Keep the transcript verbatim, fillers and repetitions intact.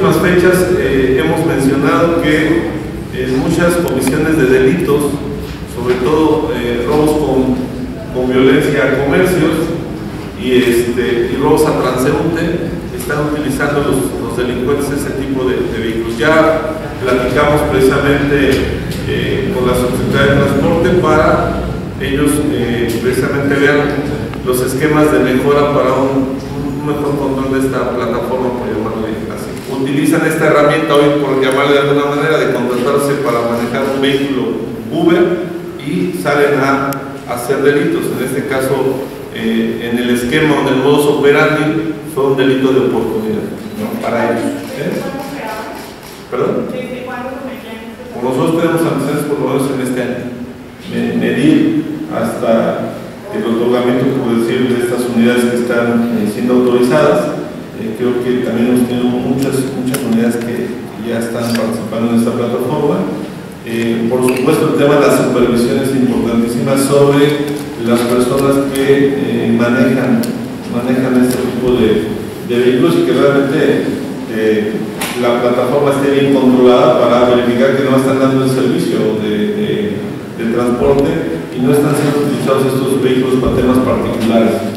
últimas fechas eh, hemos mencionado que en muchas comisiones de delitos, sobre todo eh, robos con, con violencia a comercios y, este, y robos a transeúnte, están utilizando los, los delincuentes ese tipo de, de vehículos. Ya platicamos precisamente eh, con la Subsecretaría de Transporte para ellos eh, precisamente vean los esquemas de mejora para un, un mejor control de esta plataforma, por llamarlo así. Utilizan esta herramienta hoy, por llamarle de alguna manera, de contratarse para manejar un vehículo Uber y salen a hacer delitos. En este caso, eh, en el esquema o en el modus operandi, fue un delito de oportunidad, ¿no? Para ellos. ¿Eh? ¿Perdón? ¿Desde cuándo cometían este? Pues nosotros tenemos antecedentes por lo menos en este año. Medir hasta el otorgamiento, por decir, de estas unidades que están eh, siendo autorizadas. Eh, creo que también hemos tenido muchas, muchas unidades que ya están participando en esta plataforma. Eh, por supuesto, el tema de la supervisión es importantísima sobre las personas que eh, manejan, manejan este tipo de, de vehículos y que realmente eh, la plataforma esté bien controlada para verificar que no están dando el servicio de, de, de transporte y no están siendo utilizados estos vehículos para temas particulares.